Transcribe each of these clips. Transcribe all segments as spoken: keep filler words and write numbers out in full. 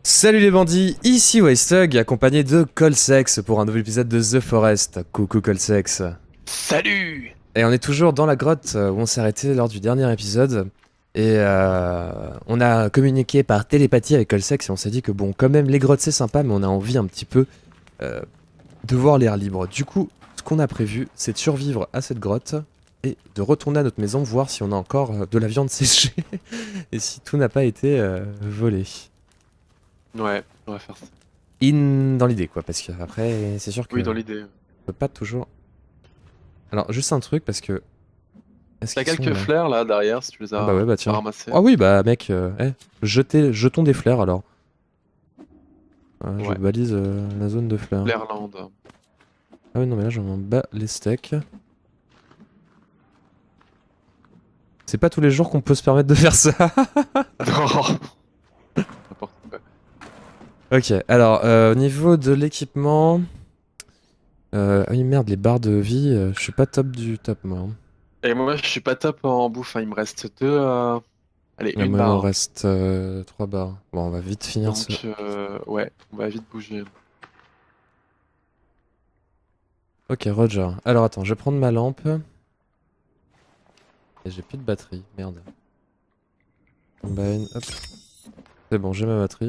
Salut les bandits, ici Wastug, accompagné de Colsex pour un nouvel épisode de The Forest. Coucou Colsex. Salut! Et on est toujours dans la grotte où on s'est arrêté lors du dernier épisode. Et euh, on a communiqué par télépathie avec Colsex et on s'est dit que bon, quand même, les grottes c'est sympa, mais on a envie un petit peu euh, de voir l'air libre. Du coup, ce qu'on a prévu, c'est de survivre à cette grotte et de retourner à notre maison, voir si on a encore euh, de la viande séchée et si tout n'a pas été euh, volé. Ouais, on va faire ça. In dans l'idée quoi, parce que après c'est sûr que Oui, dans on l'idée. peut pas toujours. Alors juste un truc parce que est-ce T'as qu'ils sont quelques là? fleurs là derrière si tu les Ah bah ouais as bah pas tiens. ramassés. Ah oui bah mec, euh, eh, jetez, jetons des fleurs alors. Ouais, je Ouais, balise euh, la zone de fleurs. Flairland. Ah oui non mais là je m'en bats les steaks. C'est pas tous les jours qu'on peut se permettre de faire ça. Non! N'importe quoi. Ok alors euh, au niveau de l'équipement. Euh, ah oui merde les barres de vie, euh, je suis pas top du top moi. Hein. Et moi, je suis pas top en bouffe, hein. Il me reste deux. euh, Allez, Et une moi il me barre. reste euh, trois barres. Bon on va vite finir ce. Donc, euh, ouais, on va vite bouger. Ok, Roger. Alors attends, je vais prendre ma lampe. Et j'ai plus de batterie, merde. Combine, hop. C'est bon, j'ai ma batterie.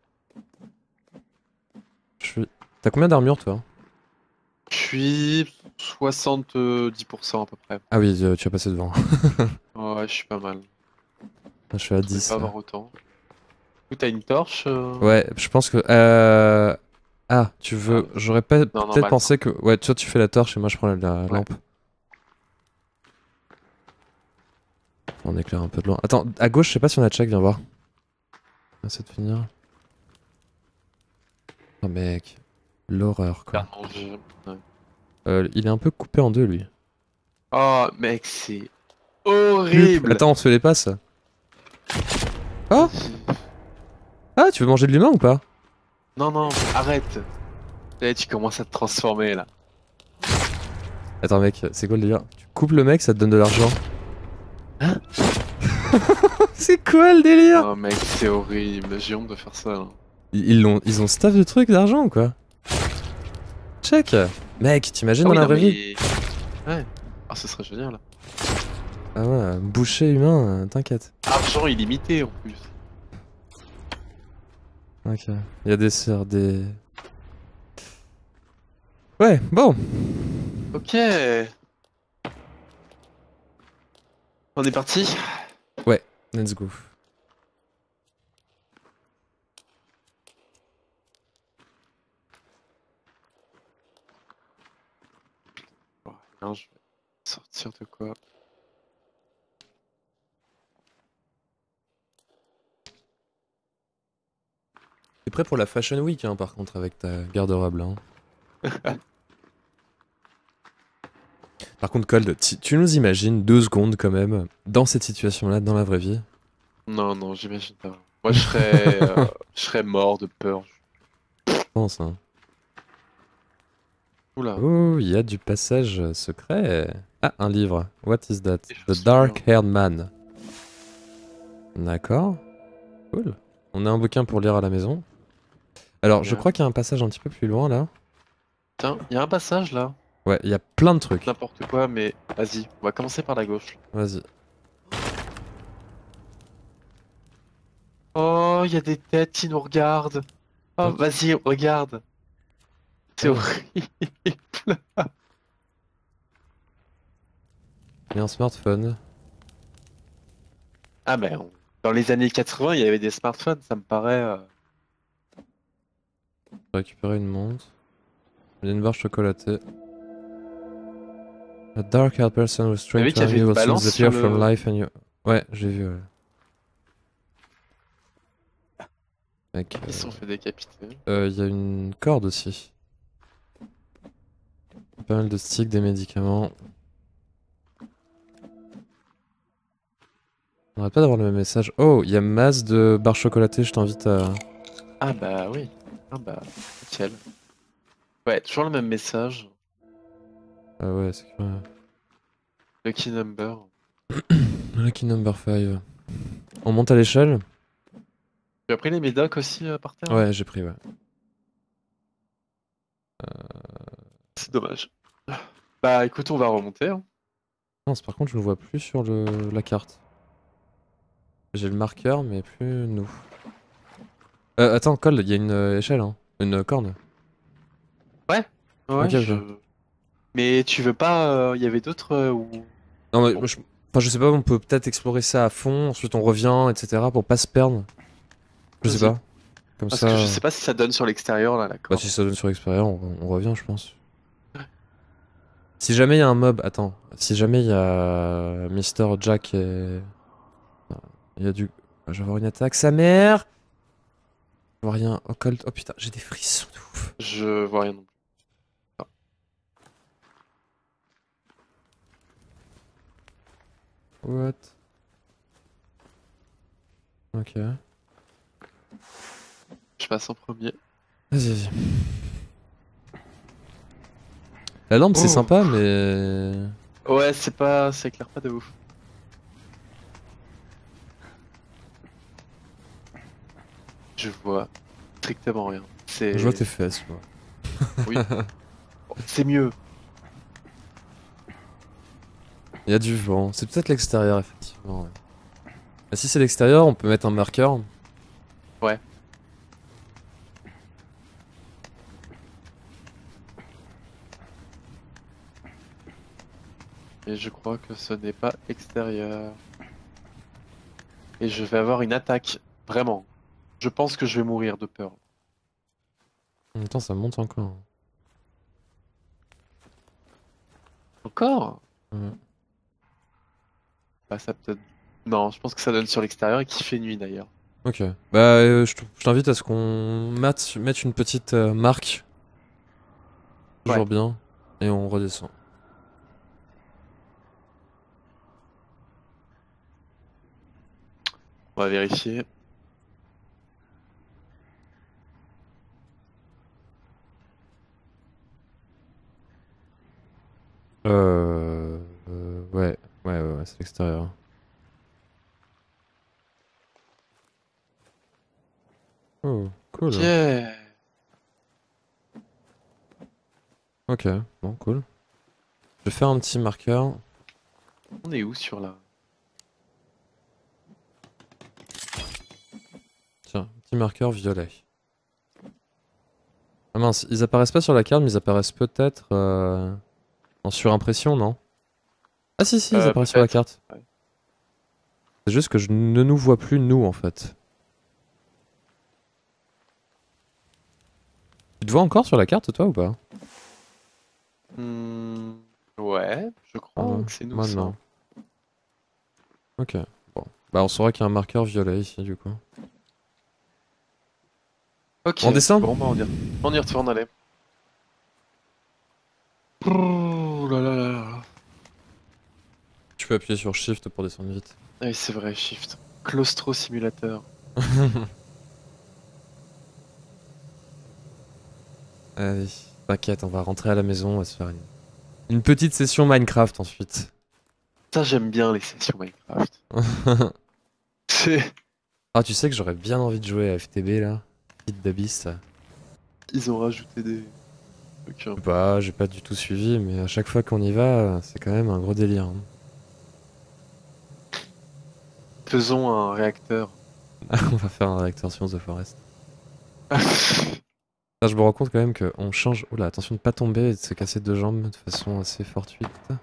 Je suis... T'as combien d'armure toi? Je suis soixante-dix pour cent à peu près. Ah oui, euh, tu as passé devant. Ouais, je suis pas mal. Je suis à Je vais pas dix là. avoir autant. Du coup, t'as une torche? euh Ouais, je pense que... Euh... Ah, tu Ah, veux... J'aurais pas non, non, peut-être bah attends. pensé que... Ouais, toi tu fais la torche et moi je prends la, la Ouais. lampe. On éclaire un peu de loin. Attends, à gauche, je sais pas si on a check, viens voir. Essaie de finir. Oh mec, l'horreur quoi. Faire manger. Ouais. Euh, il est un peu coupé en deux lui. Oh, mec, c'est Hup. horrible. Attends, on se fait les passes. Oh. Ah, tu veux manger de l'humain ou pas? Non, non, arrête. Eh, tu commences à te transformer là. Attends mec, c'est quoi le délire? Tu coupes le mec, ça te donne de l'argent. Hein? C'est quoi le délire? Oh mec, c'est horrible. J'ai honte de faire ça là. Ils ils ont, ils ont staff de trucs d'argent ou quoi? Check. Mec, t'imagines Ah dans oui, la non vraie vie? mais... Ouais. Ah, ce serait génial là. Ah ouais, boucher humain, euh, t'inquiète. Argent illimité en plus. Ok. Il y a des sœurs, des... Ouais, bon. Ok. On est parti. Ouais, let's go. Oh, non, je vais sortir de quoi? T'es prêt pour la Fashion Week, hein, par contre, avec ta garde-robe, là. Hein. Par contre, Cold, tu tu nous imagines deux secondes, quand même, dans cette situation-là, dans la vraie vie? Non, non, j'imagine pas. Moi, je serais, euh, je serais mort de peur. Je pense, hein. Oula. Oh, il y a du passage secret. Ah, un livre. What is that? Des The chaussures. Dark-Haired Man. D'accord. Cool. On a un bouquin pour lire à la maison. Alors, je Bien. crois qu'il y a un passage un petit peu plus loin, là. Tiens, il y a un passage là. Ouais, il y a plein de trucs. N'importe quoi, mais vas-y, on va commencer par la gauche. Vas-y. Oh, il y a des têtes qui nous regardent. Oh, Oh. vas-y, regarde. C'est Oh. horrible. Il y a un smartphone. Ah ben, on- dans les années quatre-vingts, il y avait des smartphones, ça me paraît... euh, Je vais récupérer une montre. Il y a une barre chocolatée. A dark-haired person with T'as strange vu qu'il y avait family une will soon balance disappear sur from le... life and you... Ouais, j'ai vu, ouais. Mec, Ils se sont fait décapiter. euh, il y a une corde aussi. Pas mal de sticks, des médicaments. On arrête pas d'avoir le même message. Oh, il y a masse de barres chocolatées, je t'invite à... Ah bah oui. Ah bah, nickel. Ouais, toujours le même message. Ah ouais, c'est que... Lucky number. Lucky number five. On monte à l'échelle? Tu as pris les médocs aussi euh, par terre? Ouais, j'ai pris, ouais. C'est dommage. Bah écoute, on va remonter. Hein. Non, par contre, je ne vois plus sur le... la carte. J'ai le marqueur, mais plus nous. Euh, attends, Cole, il y a une euh, échelle, hein. Une euh, corne. Ouais, ouais, Ok, ok. je. Mais tu veux pas. Il y avait d'autres euh, où. Non, mais Bon, moi, je... Enfin, je sais pas, on peut peut-être explorer ça à fond, ensuite on revient, et cetera pour pas se perdre. Je sais vas-y. pas. Comme Parce que je ça... sais pas si ça donne sur l'extérieur là, la Bah, corde. si ça donne sur l'expérience, on... on revient, je pense. Si jamais il y a un mob... Attends. Si jamais il y a Mister Jack et... Il y a du... Je vais avoir une attaque. Sa mère! Je vois rien. Oh, Colt. Oh putain, j'ai des frissons de ouf. Je vois rien non plus. Ah. What? Ok. Je passe en premier. Vas-y, vas-y. La lampe, c'est Oh. sympa, mais... Ouais, c'est pas. Ça éclaire pas de ouf. Je vois strictement rien. Je vois C'est. tes fesses, moi. Oui. C'est mieux. Il y a du vent. C'est peut-être l'extérieur, effectivement. Ouais. Bah, si c'est l'extérieur, on peut mettre un marqueur. Ouais. Et je crois que ce n'est pas extérieur. Et je vais avoir une attaque. Vraiment. Je pense que je vais mourir de peur. En même temps, ça monte encore. Encore? Ouais. Bah ça peut-être. Non, je pense que ça donne sur l'extérieur et qu'il fait nuit d'ailleurs. Ok. Bah, euh, je t- je t'invite à ce qu'on mette, mette une petite euh, marque. Ouais. Toujours bien. Et on redescend. On va vérifier. Euh... euh, ouais. Ouais, ouais, ouais, c'est l'extérieur. Oh, Ok. cool. Ok, bon, cool. Je vais faire un petit marqueur. On est où sur la. Tiens, petit marqueur violet. Ah mince, ils apparaissent pas sur la carte, mais ils apparaissent peut-être euh, en surimpression, non? Ah si, si, ils Euh, apparaissent sur la peut-être. carte. Ouais. C'est juste que je ne nous vois plus, nous, en fait. Tu te vois encore sur la carte, toi, ou pas? Hmm, ouais, je Ah, crois que c'est nous moi, ça. non. Ok, bon. Bah, on saura qu'il y a un marqueur violet ici, du coup. Ok. On descend? Bon bah on y, re- on y retourne, allez. Ouh là là là là. Tu peux appuyer sur Shift pour descendre vite. Ah oui, c'est vrai, Shift. Claustro simulateur. Allez, t'inquiète, on va rentrer à la maison, on va se faire une, une petite session Minecraft ensuite. Ça, j'aime bien les sessions Minecraft. C'est. Ah, tu sais que j'aurais bien envie de jouer à F T B là? Hit d'Abyss. Ils ont rajouté des trucs. Je Hein. sais pas, j'ai pas du tout suivi, mais à chaque fois qu'on y va, c'est quand même un gros délire. Hein. Faisons un réacteur. On va faire un réacteur Science of the Forest. Là, je me rends compte quand même qu'on change. Oula, attention de pas tomber et de se casser deux jambes de façon assez fortuite.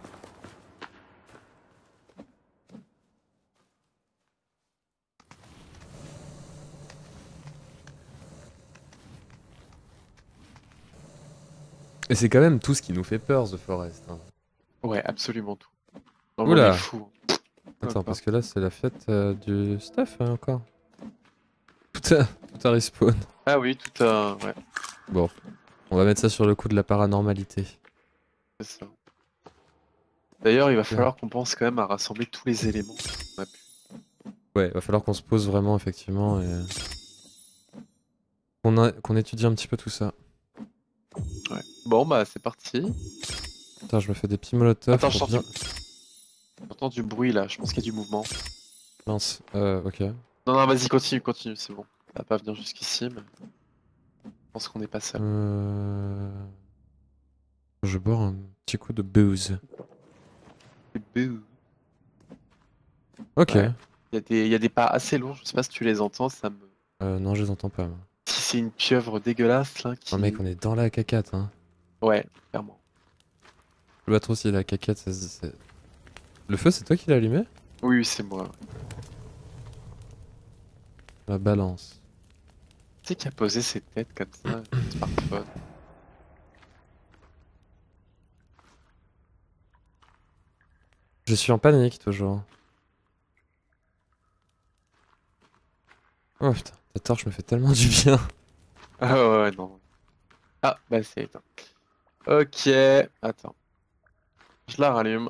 Et c'est quand même tout ce qui nous fait peur, The Forest. Hein. Ouais, absolument tout. Non, mais on est Oula! fou. Attends, parce que là, c'est la fête euh, du stuff hein, encore. Tout a, tout a respawn. Ah oui, tout un. Ouais, Bon, on va mettre ça sur le coup de la paranormalité. c'est ça. D'ailleurs, il va Ouais, falloir qu'on pense quand même à rassembler tous les éléments qu'on a pu. ouais, va falloir qu'on se pose vraiment, effectivement, et qu'on a- qu'on étudie un petit peu tout ça. Ouais. Bon, bah, c'est parti. Attends, je me fais des petits molotovs Attends, je pour sens bien... du... j'entends du bruit là. Je pense qu'il y a du mouvement. Mince, euh, ok. Non, non, vas-y, continue, continue, c'est bon. va pas venir jusqu'ici, mais je pense qu'on est pas seul. Euh... Je vais boire un petit coup de booze. Bouh. Ok. Ouais. Il y a des, il y a des pas assez lourds, je sais pas si tu les entends, ça me. Euh, non, je les entends pas. Moi. Si c'est une pieuvre dégueulasse là qui. Oh mec, on est dans la cacate. Hein. Ouais, clairement. Je vois trop si la cacate, ça se dit. c'est- Le feu, c'est toi qui l'as allumé? Oui, oui, c'est moi. La balance. Tu sais qui a posé ses têtes comme ça, le smartphone. Je suis en panique toujours. Oh putain, ta torche me fait tellement du bien. Ah ouais, ouais, non. Ah, bah c'est éteint. Ok, attends. Je la rallume.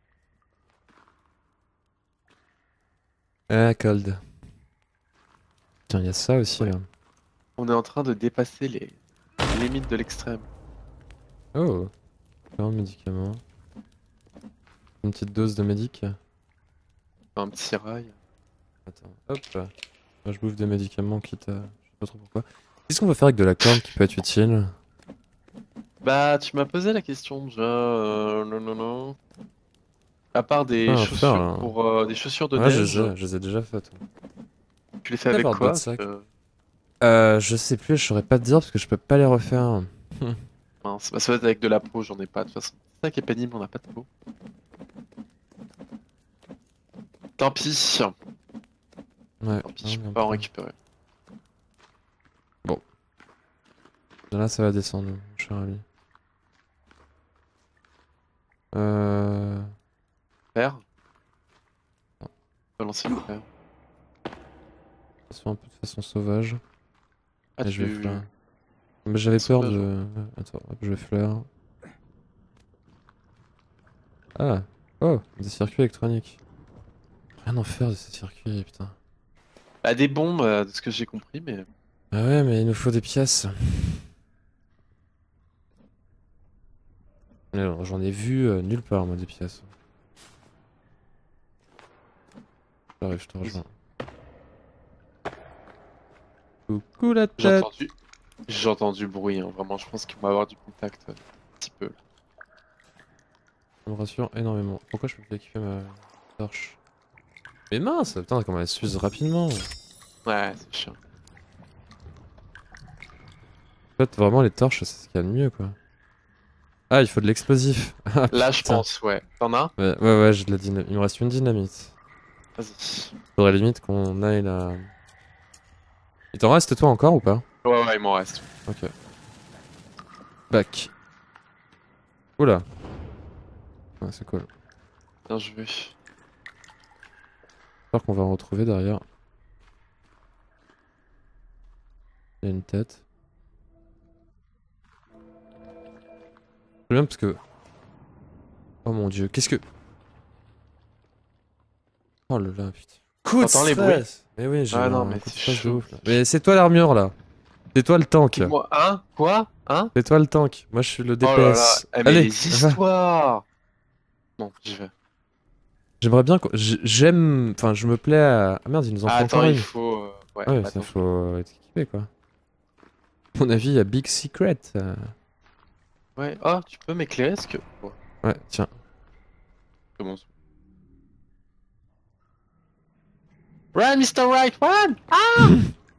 Ah, cold. Tiens, il y a ça aussi Ouais. là. On est en train de dépasser les limites de l'extrême. Oh, un médicament. Une petite dose de médic. Un petit rail. Attends, hop. Moi, je bouffe des médicaments quitte à. Je sais pas trop pourquoi. Qu'est-ce qu'on peut faire avec de la corne qui peut être utile? Bah, tu m'as posé la question déjà. euh, non, non, non. À part des Ah, à faire, chaussures là. pour euh, des chaussures de Ouais, je, neige, je, je les ai déjà faites. tu les fais avec D'avoir quoi? d'autres sacs. Euh, Euh, je sais plus, je saurais pas te dire parce que je peux pas les refaire. mince, bah, ça va être avec de la peau, j'en ai pas de toute façon. C'est ça qui est pénible, on n'a pas de peau. Tant pis. Ouais, Tant pis, ouais, je peux mais pas en après- récupérer. Là, ça va descendre, mon cher ami. Euh... Faire? Non. On va lancer le fer. Ça se fait un peu de façon sauvage. Ah, Et je vais tu... fleur. Mais j'avais peur Sauvage, de. Attends, hop, je vais fleur. Ah! Oh! Des circuits électroniques. Rien en faire de ces circuits, putain. Bah, des bombes, euh, de ce que j'ai compris, mais... Ah ouais, mais il nous faut des pièces. Mais alors, j'en ai vu euh, nulle part, moi, des pièces. J'arrive, je te rejoins. Coucou la J'ai tête! entendu... J'ai entendu bruit, hein. Vraiment, je pense qu'on va avoir du contact euh, un petit peu. Ça me rassure énormément. Pourquoi je peux plus équiper ma torche? Mais mince! Putain, comment elle s'use rapidement! Ouais, c'est chiant. En fait, vraiment, les torches, c'est ce qu'il y a de mieux, quoi. Ah, il faut de l'explosif! Ah, Là, je putain. pense, ouais. T'en as? Ouais, ouais, ouais, j'ai de la dynamite. Il me reste une dynamite. Vas-y. Faudrait limite qu'on aille là. Il t'en reste toi encore ou pas? Ouais, ouais, il m'en reste. Ok. Back. Oula. Ouais, c'est cool. Bien joué. J'espère qu'on va en retrouver derrière. Il y a une tête. C'est bien parce que... Oh mon dieu, qu'est-ce que... Oh là là, putain. Coup de T'entends les stress. Mais oui, j'ai Ah eu non, un mais coup de c'est stress de chaud. ouf là. Mais c'est toi l'armure là. C'est toi le tank. Moi, hein? Quoi? Hein? C'est toi le tank. Moi je suis le Oh là là. D P S. Eh, mais Allez, les va. histoires! Bon, j'y vais. J'aimerais bien... qu'on- j'- J'aime... Enfin, je me plais à... Ah merde, il nous en Ah, faut attends, encore il une. faut... euh, Ouais, Ah ouais, bah, ça attends. faut être équipé quoi. À mon avis, il y a Big Secret. euh. Ouais, oh, tu peux m'éclairer ce que... Ouais, Ouais, tiens. commence. Run, mister Right, run! Ah!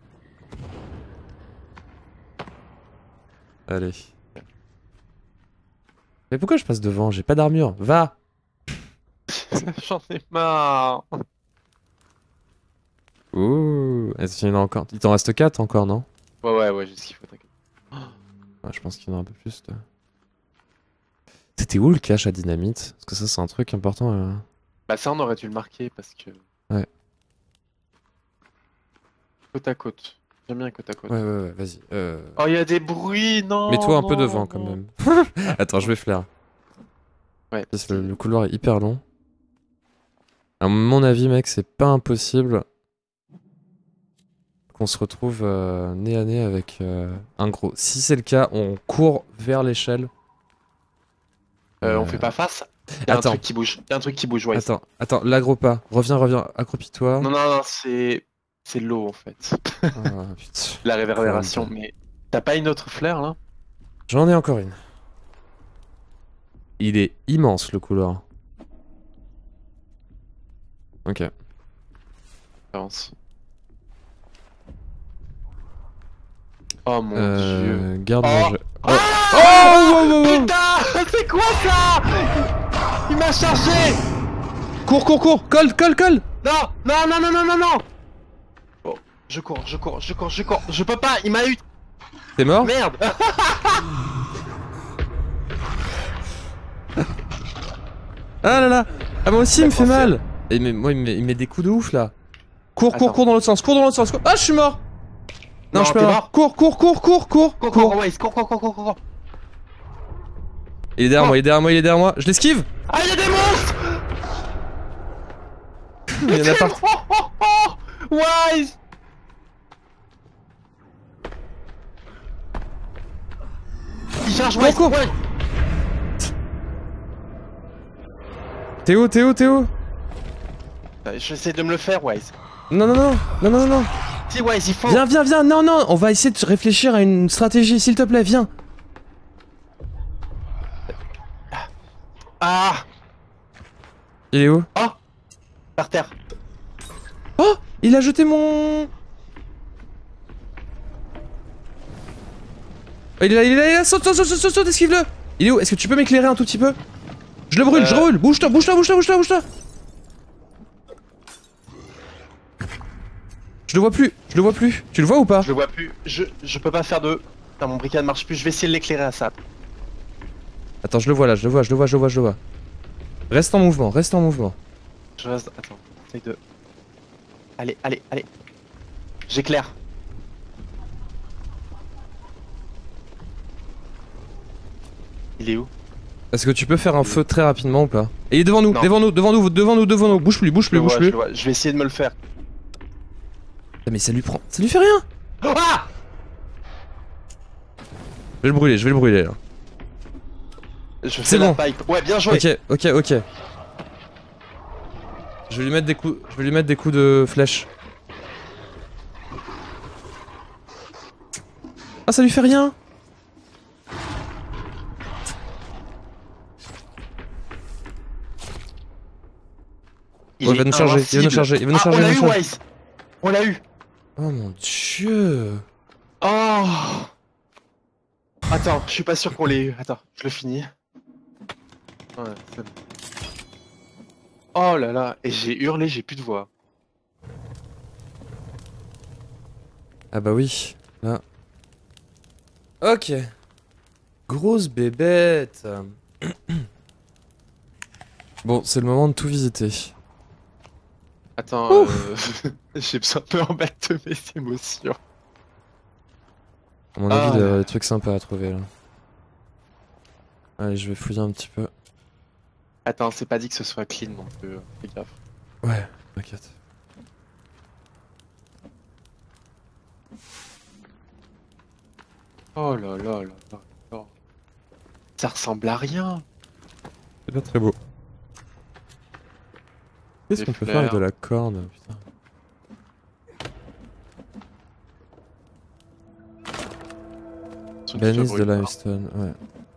Allez. Mais pourquoi je passe devant? J'ai pas d'armure. Va! J'en ai marre. Ouh. Est-ce qu'il y en a encore? Il t'en reste quatre encore, non? Ouais, ouais, ouais, j'ai ce qu'il faut, t'inquiète. Ouais, je pense qu'il y en a un peu plus. Là. C'était où le cache à dynamite? Parce que ça, c'est un truc important. euh. Bah ça, on aurait dû le marquer parce que... Ouais. Côte à côte. J'aime bien côte à côte. Ouais, ouais, ouais, vas-y. Euh... Oh, il y a des bruits, non! Mets-toi un peu non, devant quand non. même. Attends, je vais flair. Ouais, Parce que le, le couloir est hyper long. À mon avis, mec, c'est pas impossible qu'on se retrouve euh, nez à nez avec euh, un gros. Si c'est le cas, on court vers l'échelle. Euh, on Euh, fait pas face? Il y a un Attends. truc qui bouge. Il y a un truc qui bouge, ouais. Attends, attends, l'aggro pas. Reviens, reviens, accroupis-toi. Non, non, non, c'est... C'est l'eau en fait. Ah, putain. La réverbération. Cool. Mais t'as pas une autre fleur là? J'en ai encore une. Il est immense le couloir. Ok. Pense. Oh mon dieu. Euh, garde Oh. mon jeu. Oh, Ah oh, wow, wow, wow. Putain, c'est quoi ça? Il m'a chargé. Cours, cours, cours. Colle, colle, colle. Non, non, non, non, non, non, non. Oh, je cours, je cours, je cours, je cours. Je peux pas, il m'a eu. T'es mort? Merde. Ah là là. Ah moi aussi il me fait pensé. mal. Et mais, moi il me, met, il me met des coups de ouf là. Cours, cours, Attends. cours dans l'autre sens. Cours dans l'autre sens. Cours. Ah je suis mort. Non, Non, je suis t'es pas mort. mort. Cours, cours, cours, cours, cours, Cours, cours. cours, Waze, cours, cours, cours, cours, cours. Il est derrière Oh. moi, il est derrière moi, il est derrière moi. Je l'esquive. Ah, il y a des monstres. Il y en a partout. Oh, oh, oh. Wise. Il charge Wise, cours. ouais. Théo, Théo, Théo. Je vais essayer de me le faire, Wise. Non, non, non, non, non, non. Si, Wise, il faut. Viens, viens, viens. Non, non. On va essayer de réfléchir à une stratégie, s'il te plaît. Viens. Ah. Il est où? Oh. Par terre. Oh, il a jeté mon. Oh, il est là, il est là, il est là. Saute, saute, saute, saute, saute, esquive-le. Il est où? Est-ce que tu peux m'éclairer un tout petit peu? Je le brûle, Euh... je le brûle. Bouge-toi, bouge-toi, bouge-toi, bouge-toi, bouge-toi. Je le vois plus, je le vois plus. Tu le vois ou pas? Je le vois plus. Je, je peux pas faire de. Non, mon briquet ne marche plus. Je vais essayer de l'éclairer à ça. Attends, je le vois là, je le vois, je le vois, je le vois, je le vois. Reste en mouvement, reste en mouvement. Je reste. Attends. Essaye de. Allez, allez, allez. J'éclaire. Il est où? Est-ce que tu peux faire un feu très rapidement ou pas? Et il est devant nous, Non. devant nous, devant nous, devant nous, devant nous. Bouge plus, bouge Je plus, le bouge vois, plus. je le vois. Je vais essayer de me le faire. Ah, mais ça lui prend, ça lui fait rien. Ah! Je vais le brûler, je vais le brûler là. Je fais C'est la bon. pipe. Ouais, bien joué. Ok, ok, ok. Je vais lui mettre des coups, je vais lui mettre des coups de flèche. Ah, ça lui fait rien. Il Oh, il va est nous charger, il va nous invincible. charger, il va nous Ah, charger, on il va l'a nous eu, charger. Wise. On l'a eu. Oh mon dieu. Oh. Attends, je suis pas sûr qu'on l'ait eu. Attends, je le finis. Ouais, c'est bon. Oh là là, et j'ai hurlé, j'ai plus de voix. Ah bah oui, là. Ok. Grosse bébête. Bon, c'est le moment de tout visiter. Attends, euh... j'ai besoin de me remettre de mes émotions. À mon Ah avis, il y là. a des trucs sympas à trouver là. Allez, je vais fouiller un petit peu. Attends, c'est pas dit que ce soit clean non plus, fais gaffe. Ouais, t'inquiète. Oh là là là là là. Ça ressemble à rien. C'est pas très beau. Qu'est-ce Des qu'on peut faire avec de fleurs. la corne, putain. Surtout que je Bannis de brûle pas. limestone, ouais.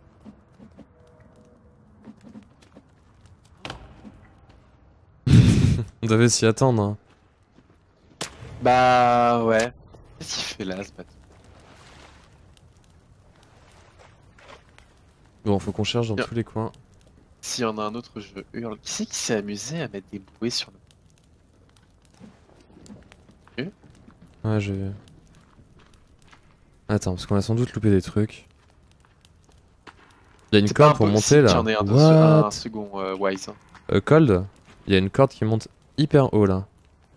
On devait s'y attendre, hein. Bah ouais. Qu'est-ce qu'il fait là ce bâtiment? Bon, faut qu'on cherche dans Bien. tous les coins. S'il y en a un autre, je hurle. Qui c'est qui s'est amusé à mettre des bouées sur le... Ouais, j'ai vu. Attends, parce qu'on a sans doute loupé des trucs. Il y a une C'est pas corde pour monter impossible là. qu'il y en ait un, de- What? un second euh, Wise. hein. Euh, cold? Il y a une corde qui monte hyper haut là.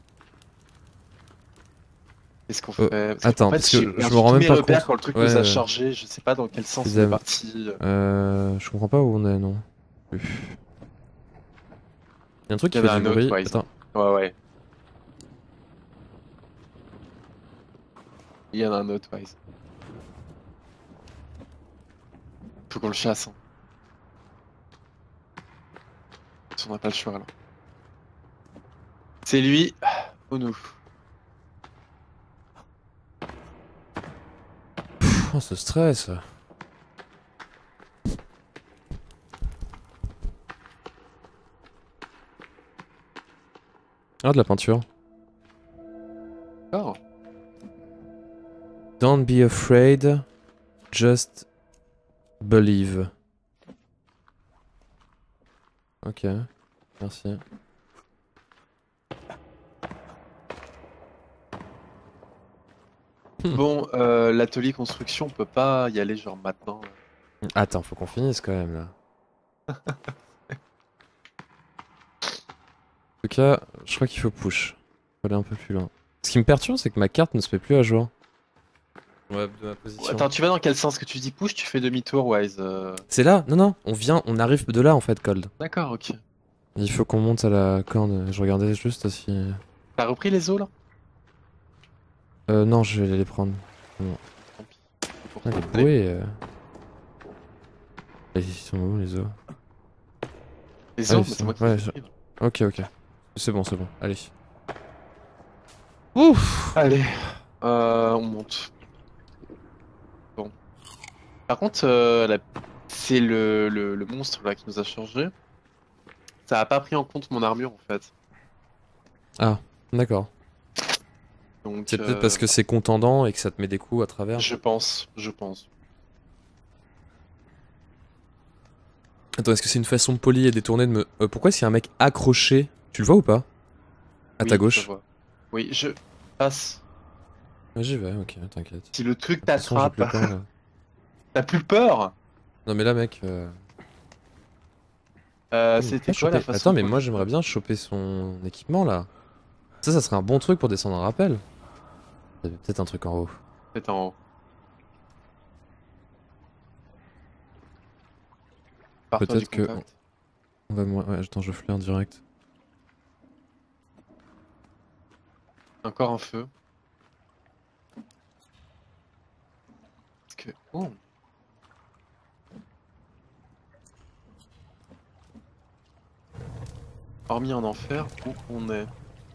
Qu'est-ce qu'on Euh, fait? Parce attends, en fait, parce que j'ai je perdu me rends tous même mes pas repères compte. quand le truc Ouais, nous a ouais. chargé. Je sais pas dans quel sens Ils on est aiment. parti. Euh, je comprends pas où on est, non. Plus. Il y a un truc qui Il y fait en a du un autre, bruit. ouais, Attends. Ouais, ouais. Il y en a un autre, Wise. Faut qu'on le chasse. Hein. On n'a pas le choix là. C'est lui ou nous? Oh, ce stress. Ah, de la peinture. Oh. Don't be afraid, just believe. Ok, merci. Bon, euh, l'atelier construction, on peut pas y aller genre maintenant. Attends, faut qu'on finisse quand même là. En tout cas, je crois qu'il faut push. Faut aller un peu plus loin. Ce qui me perturbe, c'est que ma carte ne se met plus à jour. Ouais, de ma position. Attends, tu vas dans quel sens que tu dis push, tu fais demi-tour, Wise euh... C'est là? Non, non, on vient, on arrive de là en fait, Cold. D'accord, ok. Il faut qu'on monte à la corne. Je regardais juste si. T'as repris les os là? Euh, non, je vais les prendre. Bon. Tant pis. Pour Ah, les t'entraîner. bouées. Euh... Ils sont où les os? Les Ah, os, ils mais c'est sont- moi qui ouais, les ai je- pris. Ok, ok. C'est bon, c'est bon. Allez. Ouf! Allez, euh, on monte. Bon. Par contre, euh, la- c'est le, le, le monstre là qui nous a changé. Ça a pas pris en compte mon armure en fait. Ah, d'accord. Donc, C'est peut-être euh, parce que c'est contendant et que ça te met des coups à travers. je pense, je pense. Attends, est-ce que c'est une façon polie et détournée de me. Euh, pourquoi est-ce qu'il y a un mec accroché? Tu le vois ou pas? À Oui, ta je gauche? vois. Oui, je passe. Ouais, j'y vais, ok, t'inquiète. Si le truc De toute façon, j'ai t'attrape, plus peur là. t'as plus peur? Non, mais là, mec. Euh... Euh, on peut c'était pas quoi la choper- façon Attends, mais polie moi, j'aimerais bien choper son équipement là. Ça, ça serait un bon truc pour descendre un rappel. Il y avait peut-être un truc en haut. C'est en haut. Pars-toi du Peut-être que. contact. On va moi. Ouais, attends, je flaire direct. Encore un feu. Parce que... Oh. Hormis en enfer, où on est?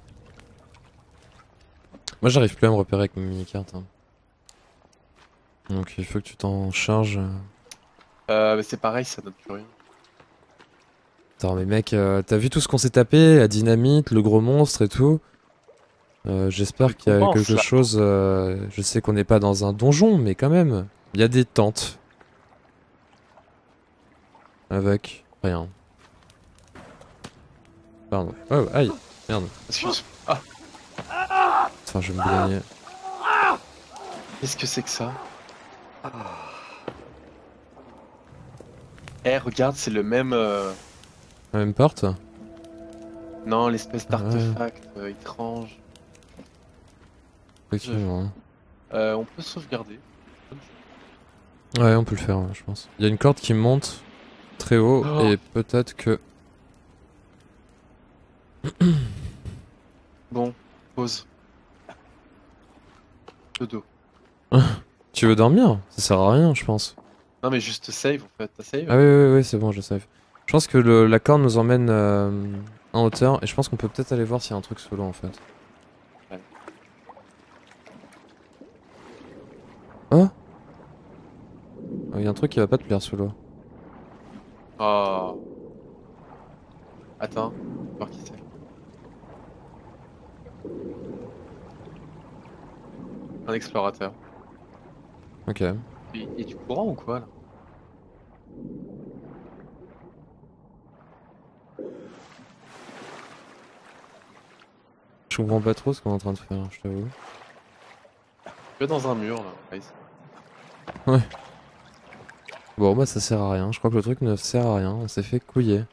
Moi, j'arrive plus à me repérer avec mes mini-cartes. Hein. Donc, il faut que tu t'en charges. Euh, mais c'est pareil, ça donne plus rien. Attends, mais mec, euh, t'as vu tout ce qu'on s'est tapé? La dynamite, le gros monstre et tout. Euh, J'espère qu'il y a Récompense, quelque là. chose. Euh, je sais qu'on n'est pas dans un donjon, mais quand même. Il y a des tentes. Avec rien. Pardon. Oh, aïe. Merde. Excuse. Ah, Enfin, je vais me gagner. qu'est-ce que c'est que ça? Eh, regarde, c'est le même... euh, La même porte? Non, l'espèce Ah. d'artefact euh, étrange. Effectivement. Euh, on peut sauvegarder. Ouais, on peut le faire, ouais, je pense. Il y a une corde qui monte très haut Oh. et peut-être que. Bon, pause. De dos. Tu veux dormir? Ça sert à rien, je pense. Non, mais juste save en fait. T'as save? Ah oui, oui, oui, c'est bon, je save. Je pense que le- la corde nous emmène euh, en hauteur et je pense qu'on peut peut-être aller voir s'il y a un truc solo en fait. Ouais. Oh! Il y a un truc qui va pas te plaire solo. Oh. Attends, on va voir qui c'est. Un explorateur. Ok. Et, et du courant ou quoi là? Je comprends pas trop ce qu'on est en train de faire, je t'avoue. Tu es dans un mur là. Ice. Bon, bah ça sert à rien. Je crois que le truc ne sert à rien. On s'est fait couiller.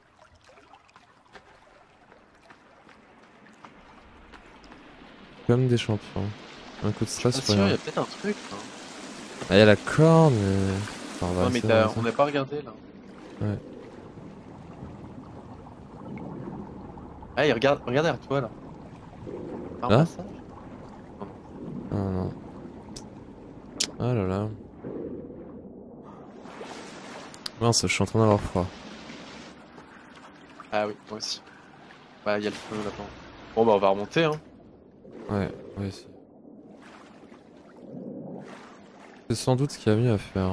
Comme des champions. Un coup de Je suis stress, pas faut sûr, il y rien. a peut-être un truc. Hein. Ah, il y a la corde, mais. Enfin, on va non, mais essayer t'as- de voir on ça. n'a pas regardé là. Ouais. Ah, il regarde, regarde derrière toi là. Un Là passage? Ah non. Ah là là. Mince, je suis en train d'avoir froid. Ah oui, moi aussi. Bah, il y a le feu là-bas. Bon, bah, on va remonter hein. Ouais, ouais, si. C'est sans doute ce qu'il y a mieux à faire.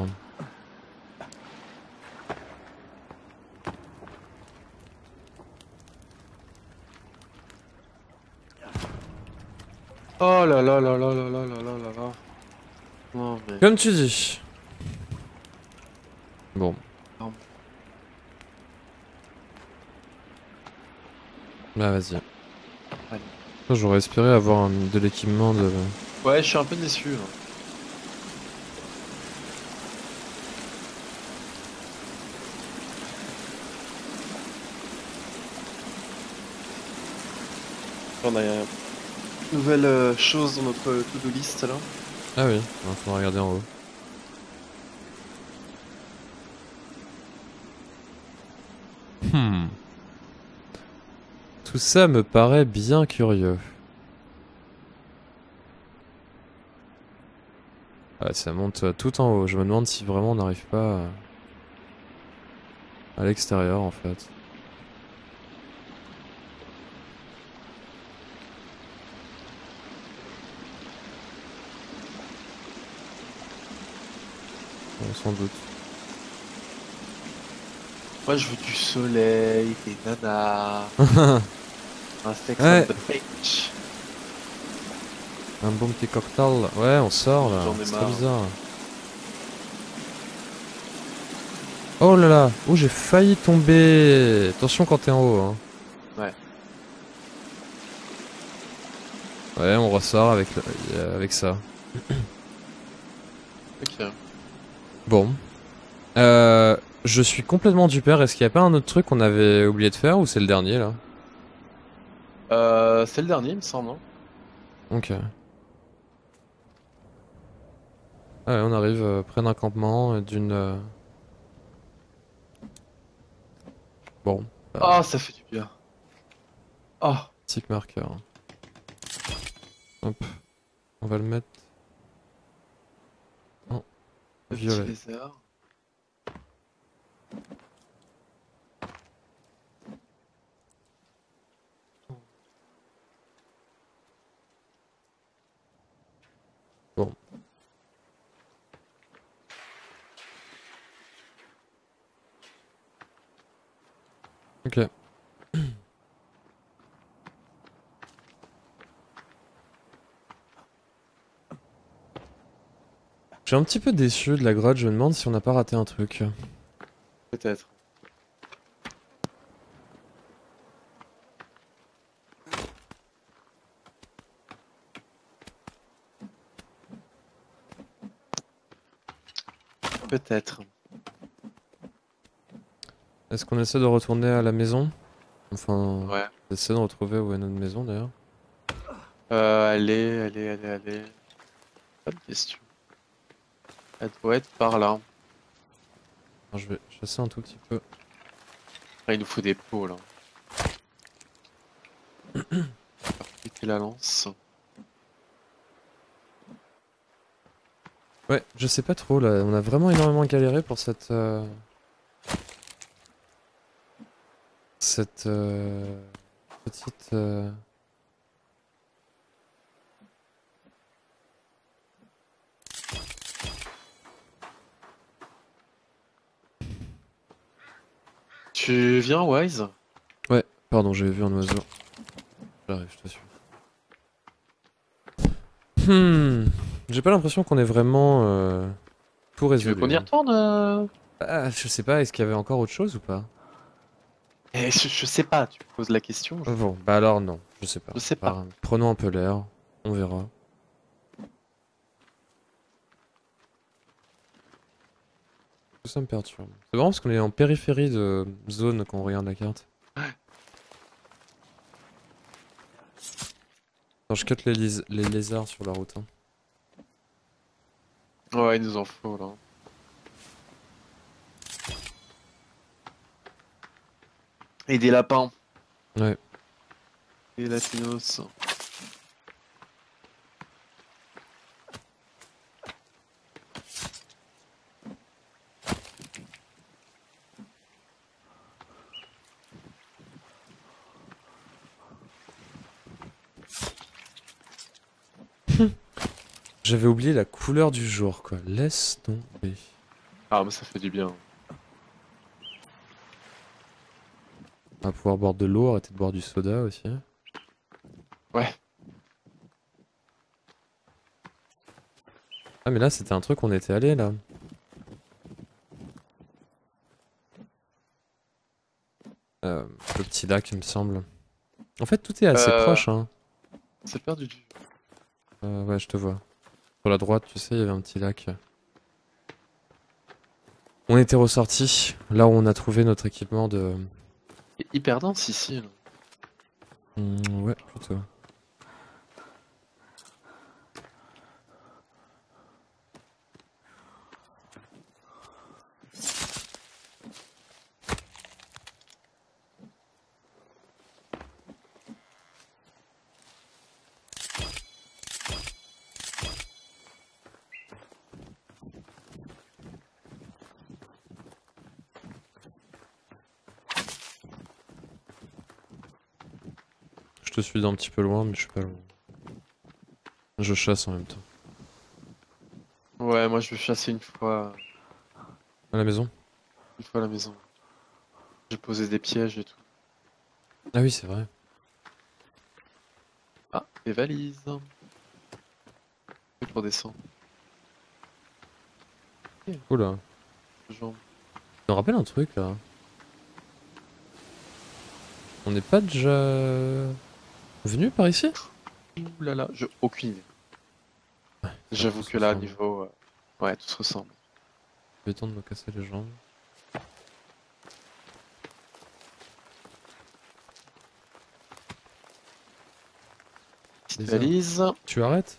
Oh là là là là là là là là là là. Non mais... Comme tu dis. Bon. Non. Bah vas-y. Allez. J'aurais espéré avoir un- de l'équipement de... Ouais, je suis un peu déçu là. On a une nouvelle euh, chose dans notre to-do list là. Ah oui, il faudra regarder en haut. Hmm. Tout ça me paraît bien curieux. Ah, ça monte euh, tout en haut. Je me demande si vraiment on n'arrive pas à, à l'extérieur en fait. Bon, sans doute. Moi je veux du soleil, des nanas, un sex Ouais. on the beach. Un bon petit cocktail. Ouais, on sort là. J'en ai C'est trop marre. bizarre. Oh là là. Oh, j'ai failli tomber. Attention quand t'es en haut. Hein. Ouais. Ouais, on ressort avec, le- euh, avec ça. Ok. Bon. Euh, je suis complètement du père. Est-ce qu'il n'y a pas un autre truc qu'on avait oublié de faire ou c'est le dernier là? Euh, c'est le dernier, il me semble, non? Ok. Ah ouais, on arrive euh, près d'un campement, euh, d'une... euh, Bon, bah, Ah, ça fait du bien. Ah, stick marker. Hop, on va le mettre en le petit violet. lézard. Bon. Ok. Je suis un petit peu déçu de la grotte, je me demande si on n'a pas raté un truc. Peut-être. Peut-être. Est-ce qu'on essaie de retourner à la maison? Enfin, Ouais. essaie de retrouver où est notre maison d'ailleurs. Euh, allez, allez, allez, allez. Bonne question. Elle doit être par là. Alors, je vais chasser un tout petit peu. Ah, il nous faut des pots là. Faire péter la lance. Ouais, je sais pas trop là, on a vraiment énormément galéré pour cette... euh, Cette... euh, Petite... euh, Tu viens, Wise? Ouais, pardon, j'ai vu un oiseau. J'arrive, je te suis. Hmm, j'ai pas l'impression qu'on ait vraiment euh, tout Tu veux résolu. qu'on y Hein. retourne euh Ah, je sais pas, est-ce qu'il y avait encore autre chose ou pas? Eh, je, je sais pas, tu me poses la question. Je, Bon, bah alors non, je sais pas. je sais pas. Par- Prenons un peu l'air, on verra. Tout ça me perturbe. C'est marrant parce qu'on est en périphérie de zone quand on regarde la carte. Attends, je cut les, lés- les lézards sur la route. Hein. Ouais, il nous en faut là. Et des lapins. Ouais. Et latinos. J'avais oublié la couleur du jour, quoi. Laisse tomber. Ah, mais ça fait du bien. On va pouvoir boire de l'eau, arrêter de boire du soda aussi. Ouais. Ah, mais là, c'était un truc, on était allé là. Euh, le petit lac, il me semble. En fait, tout est assez Euh, proche, hein. c'est perdu du. Euh, ouais, je te vois. Sur la droite, tu sais, il y avait un petit lac. On était ressortis, là où on a trouvé notre équipement de... C'est hyper dense ici. Là. Hmm, ouais, plutôt. Je te suis d'un petit peu loin, mais je suis pas loin. Je chasse en même temps. Ouais, moi je vais chasser une fois, À la maison? une fois à la maison. J'ai posé des pièges et tout. Ah oui, c'est vrai. Ah, des valises. Et pour descendre. Ok, Oula. genre. Je me rappelle un truc là. On n'est pas déjà venu par ici? Ouh là là, j'ai aucune idée. Ça va J'avoue tous que là, ensemble. niveau. euh, Ouais, tout se ressemble. J'ai eu le temps de me casser les jambes. Petite Bizarre. valise. Tu arrêtes?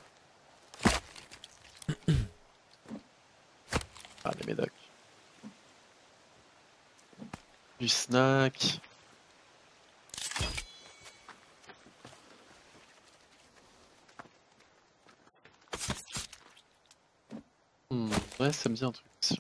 Ah, les médocs. Du snack. Hmm, ouais, ça me dit un truc aussi.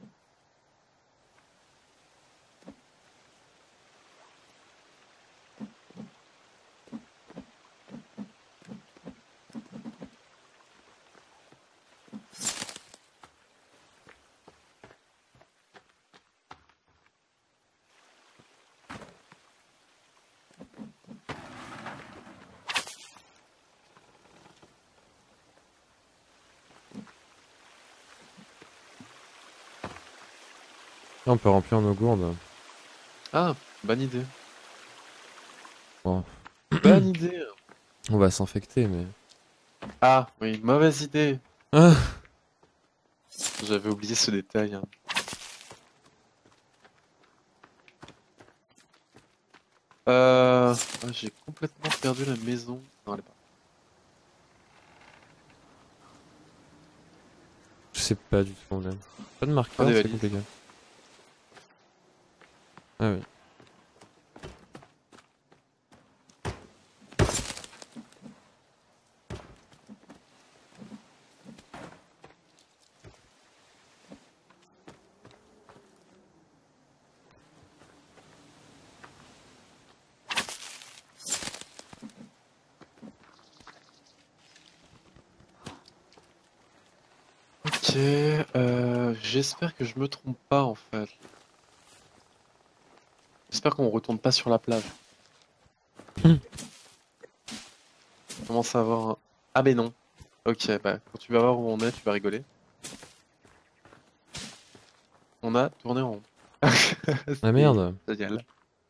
Là, on peut remplir nos gourdes. Ah, bonne idée. Bon, Bonne idée. on va s'infecter, mais... Ah, oui, mauvaise idée. Ah, J'avais oublié ce détail. hein. Euh... ah, j'ai complètement perdu la maison. Non, elle est pas. je sais pas du tout, on aime. Pas de Oh, des marqueur, c'est valises. compliqué. Ah oui. Ok, euh, j'espère que je me trompe pas en fait. J'espère qu'on retourne pas sur la plage. Hmm. Comment savoir? Ah mais non. Ok, bah quand tu vas voir où on est, tu vas rigoler. On a tourné en rond. Ah C'est merde. génial.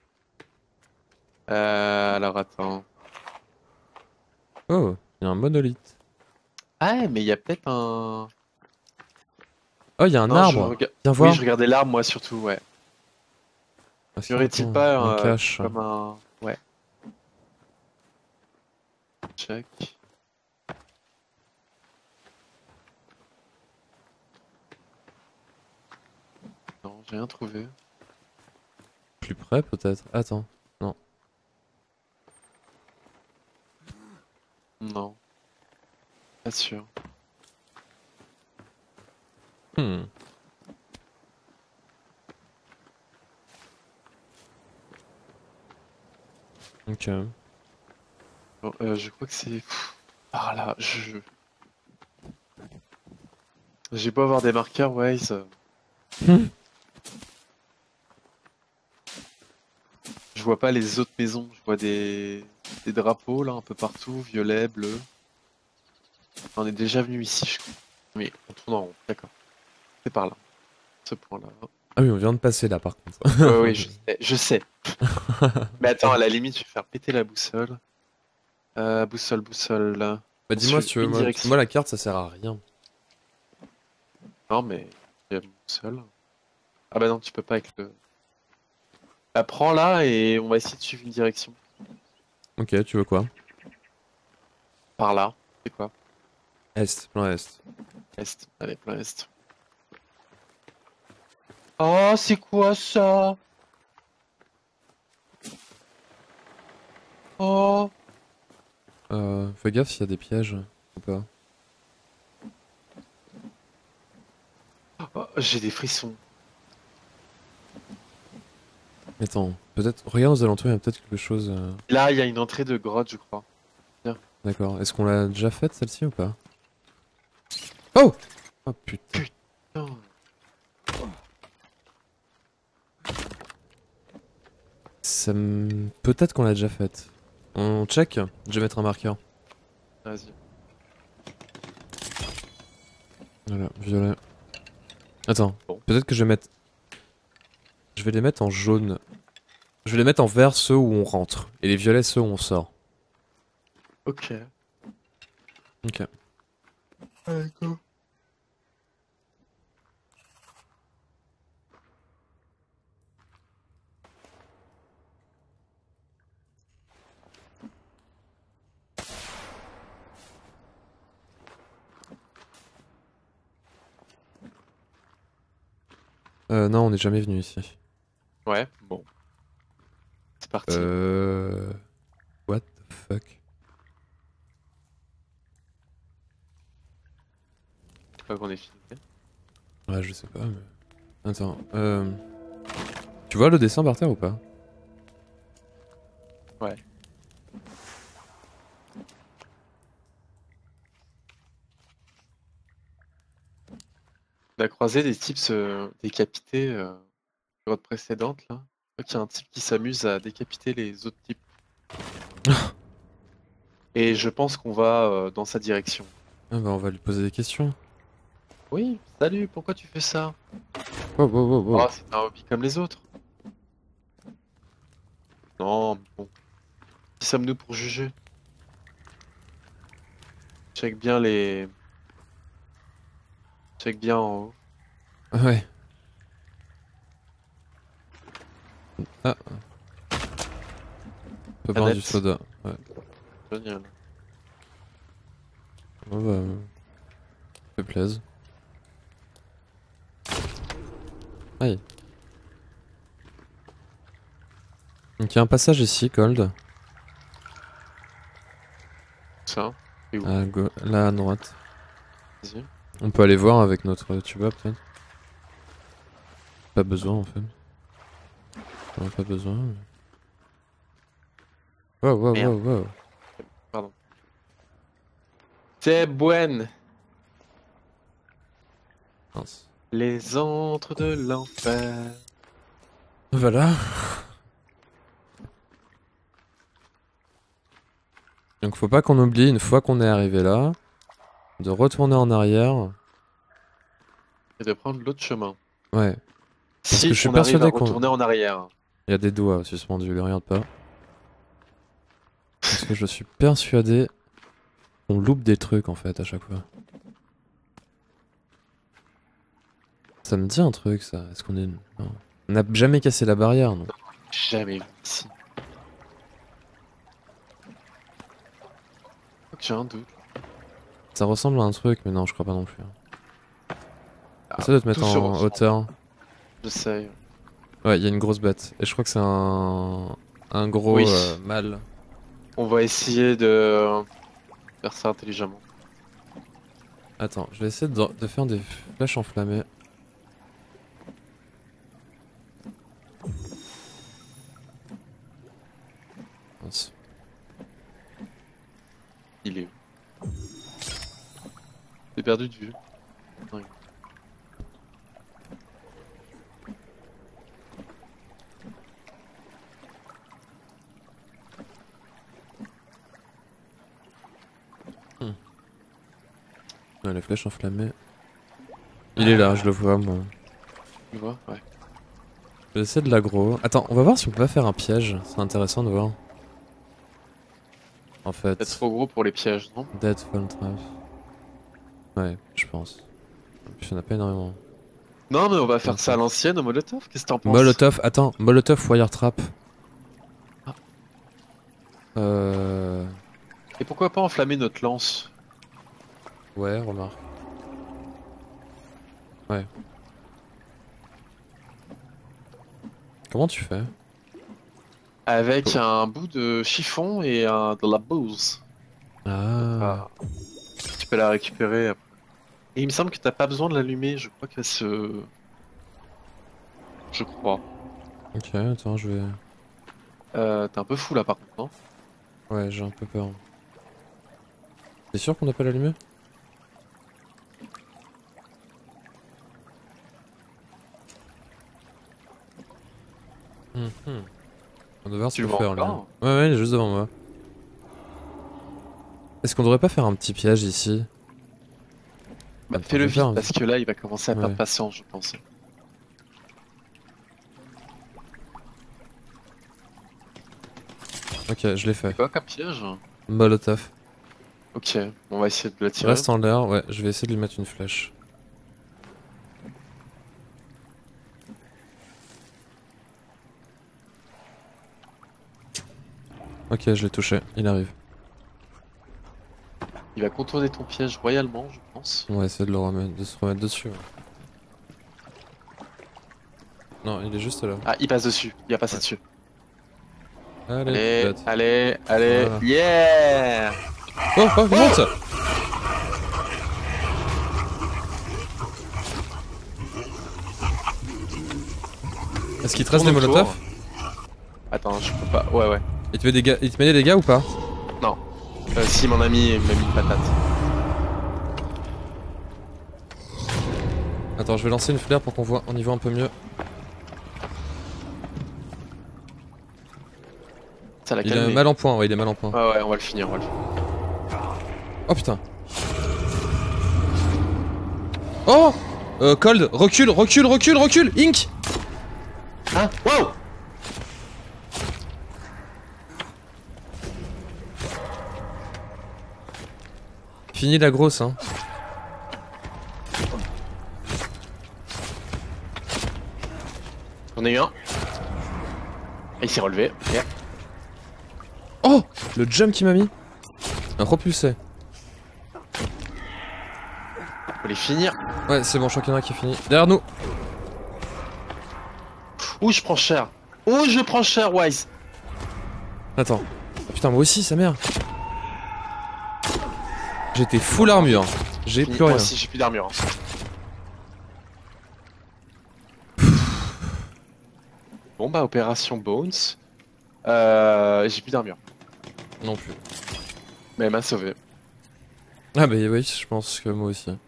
Euh, alors attends. Oh, il y a un monolithe. Ah mais il y a peut-être un... Oh, il y a un Non, je arbre. regarde... Viens Oui, je voir. regardais l'arbre moi surtout, ouais. Ah Y si, aurait-il attends, un pas euh, cache. comme un... Ouais, check. Non, j'ai rien trouvé. Plus près peut-être. Attends. Non. Non, pas sûr. Hmm. Ok. Bon, euh, je crois que c'est... Pff, par là, je... J'ai beau avoir des marqueurs, Waze. euh, Hmm. Je vois pas les autres maisons. Je vois des, des drapeaux là un peu partout, violet, bleu. On est déjà venu ici, je crois. Mais on tourne en rond, d'accord. C'est par là, ce point-là. Ah oui, on vient de passer là par contre. Ouais, oui, je sais, je sais. Mais attends, à la limite, je vais faire péter la boussole. Euh, boussole, boussole, là. Bah On dis-moi suit si tu veux, une moi, parce que moi direction. la carte ça sert à rien. Non, mais il y a une boussole. Ah bah non, tu peux pas avec le. Bah, prends là et on va essayer de suivre une direction. Ok, tu veux quoi? Par là. C'est quoi? Est, plein est. Est. Allez, plein est. Oh, c'est quoi ça? Oh. Euh, fais gaffe s'il y a des pièges ou pas. Oh, j'ai des frissons. Attends, peut-être. Regarde aux alentours, il y a peut-être quelque chose. euh, Là, il y a une entrée de grotte, je crois. Tiens. D'accord. Est-ce qu'on l'a déjà faite celle-ci ou pas? Oh! Oh putain. Putain. Ça me- Peut-être qu'on l'a déjà faite. On check? Je vais mettre un marqueur. Vas-y. Voilà, violet. Attends, Bon. peut-être que je vais mettre. Je vais les mettre en jaune. Je vais les mettre en vert ceux où on rentre. Et les violets ceux où on sort. Ok. Ok. Allez, go. Euh, non, on n'est jamais venu ici. Ouais, bon. C'est parti. Euh. What the fuck? Je crois qu'on est fini. Ouais, je sais pas, mais. Attends, euh. Tu vois le dessin par terre ou pas? Ouais. On a croisé des types euh, décapités euh, grotte précédente là. Je crois qu'il y a un type qui s'amuse à décapiter les autres types. Et je pense qu'on va euh, dans sa direction. Ah bah on va lui poser des questions. Oui, salut, pourquoi tu fais ça? Wow, wow, wow, Oh, wow. c'est un hobby comme les autres. Non, mais bon. Qui sommes-nous pour juger? Check bien les. Check bien en haut. Ouais. Ah, on peut boire du Annette. soda. Ouais. Génial. Ouais, bah. euh, Ça fait plaisir. Aïe. Donc il y a un passage ici, Cold. Ça. Et où? À go- Là à droite. Vas-y. On peut aller voir avec notre tuba peut-être. Pas besoin en fait. On a pas besoin. mais- Wow, wow, Merde, wow, wow. pardon. C'est Buen. Mince. Les antres de l'enfer. Voilà. Donc faut pas qu'on oublie, une fois qu'on est arrivé là, de retourner en arrière. Et de prendre l'autre chemin. Ouais. Parce que Si je suis on arrive à persuadé qu'on... retourner en arrière. Il y a des doigts suspendus, les regarde pas. Parce que je suis persuadé qu'on loupe des trucs en fait à chaque fois. Ça me dit un truc ça. Est-ce qu'on est... Non. On n'a jamais cassé la barrière, non? Jamais vu ici. Ok, j'ai un doute. Ça ressemble à un truc, mais non, je crois pas non plus. Ah, Essaie de te tout mettre se en ressemble. hauteur. J'essaye. Ouais, il y a une grosse bête. Et je crois que c'est un... Un gros Oui. euh, mâle. On va essayer de faire ça intelligemment. Attends, je vais essayer de, de faire des flèches enflammées. Mince. Il est où? J'ai perdu de vue. dingue. Ouais, la flèche enflammée. Il est là, je le vois moi. Tu vois? Ouais. Je vais essayer de l'aggro. Attends, on va voir si on peut pas faire un piège. C'est intéressant de voir. En fait. C'est trop gros pour les pièges, non? Deadfall Trap. Ouais, je pense. En plus, il n'y en a pas énormément. Non, mais on va faire ça à l'ancienne, au Molotov. Qu'est-ce que t'en penses? Molotov, attends, Molotov Wire Trap. Ah. Euh. Et pourquoi pas enflammer notre lance? Ouais, remarque. Ouais. Comment tu fais? Avec un bout de chiffon et un, de la bouse. Ah. Ah. Tu peux la récupérer après. Et il me semble que t'as pas besoin de l'allumer, je crois qu'elle se... Je crois. Ok, attends, je vais... Euh, t'es un peu fou là par contre, non? Ouais, j'ai un peu peur. T'es sûr qu'on n'a pas l'allumé? Hum, hum. On doit voir ce Tu qu'on le peut vois faire là. encore? Ouais, ouais, il est juste devant moi. Est-ce qu'on devrait pas faire un petit piège ici? Bah, Attends, fais-le je vais vite faire un- parce que là il va commencer à Ouais. perdre patience, je pense. Ok, je l'ai fait. C'est quoi comme piège? Molotov. Ok, on va essayer de le tirer. Reste en l'air, ouais, je vais essayer de lui mettre une flèche. Ok, je l'ai touché, il arrive. Il va contourner ton piège royalement, je pense. On va essayer de, le remettre, de se remettre dessus. Ouais. Non, il est juste là. Ah, il passe dessus, il va passer Ouais. dessus. Allez, Allez, bête. allez, allez, Voilà. yeah! Oh, oh, il monte! Est-ce qu'il te reste des Tourne autour. molotovs? Attends, je peux pas. Ouais, ouais. Il te met des ga- il te met des dégâts ou pas? Non. Euh, si mon ami m'a mis une patate. Attends, je vais lancer une flare pour qu'on voit, on y voit un peu mieux. Ça l'a Il calmé. est mal en point, ouais, il est mal en point. Ouais, ouais, on va le finir, on va le finir. Oh putain. Oh euh, Cold, recule, recule, recule, recule, Ink. Hein? Wow! Fini la grosse, hein. J'en ai eu un. Et il s'est relevé. Yeah. Oh le jump qu'il m'a mis. Un propulsé. Faut les finir. Ouais, c'est bon, je crois qu'il y en a un qui est fini. Derrière nous. Ouh, je prends cher. Ouh, je prends cher, Wise. Attends. Oh, putain, moi aussi, sa mère. J'étais full armure. J'ai Fini. plus Moi rien. aussi, j'ai plus d'armure. Bon, bah, opération Bones. Euh, j'ai plus d'armure. Non plus. Mais elle m'a sauvé. Ah bah oui, je pense que moi aussi.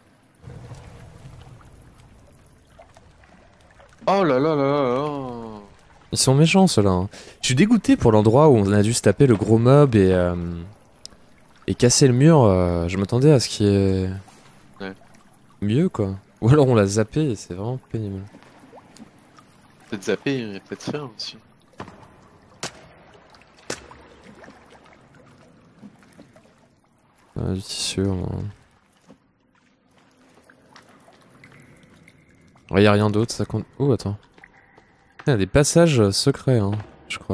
Oh là là là là là. Ils sont méchants ceux-là. Hein. Je suis dégoûté pour l'endroit où on a dû se taper le gros mob et, euh, et casser le mur. Euh, je m'attendais à ce qui est Ouais. mieux quoi. Ou alors on l'a zappé et c'est vraiment pénible. Peut-être zapper, il y a peut-être faire aussi. Euh, du tissu. On... Il y a rien d'autre, ça compte. Oh attends. Il y a des passages secrets, hein, je crois.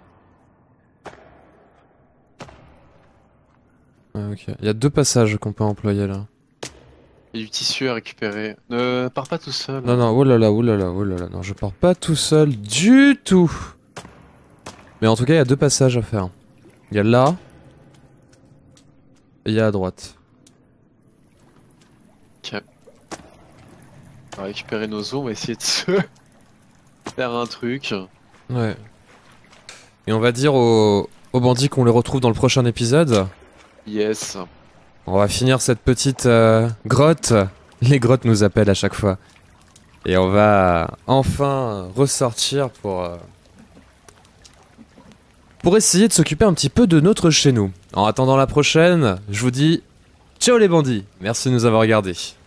Ah, ok. Il y a deux passages qu'on peut employer là. Il y a du tissu à récupérer. Ne pars pas tout seul. Non, non, oh là là, oh là là, oh là là, non, je pars pas tout seul du tout. Mais en tout cas, il y a deux passages à faire. Il y a là, et il y a à droite. Ok. On va récupérer nos os, on va essayer de se faire un truc. Ouais. Et on va dire aux, aux bandits qu'on les retrouve dans le prochain épisode. Yes. On va finir cette petite euh, grotte les grottes nous appellent à chaque fois. Et on va enfin ressortir pour... Euh, pour essayer de s'occuper un petit peu de notre chez nous. En attendant la prochaine, je vous dis ciao les bandits, merci de nous avoir regardés.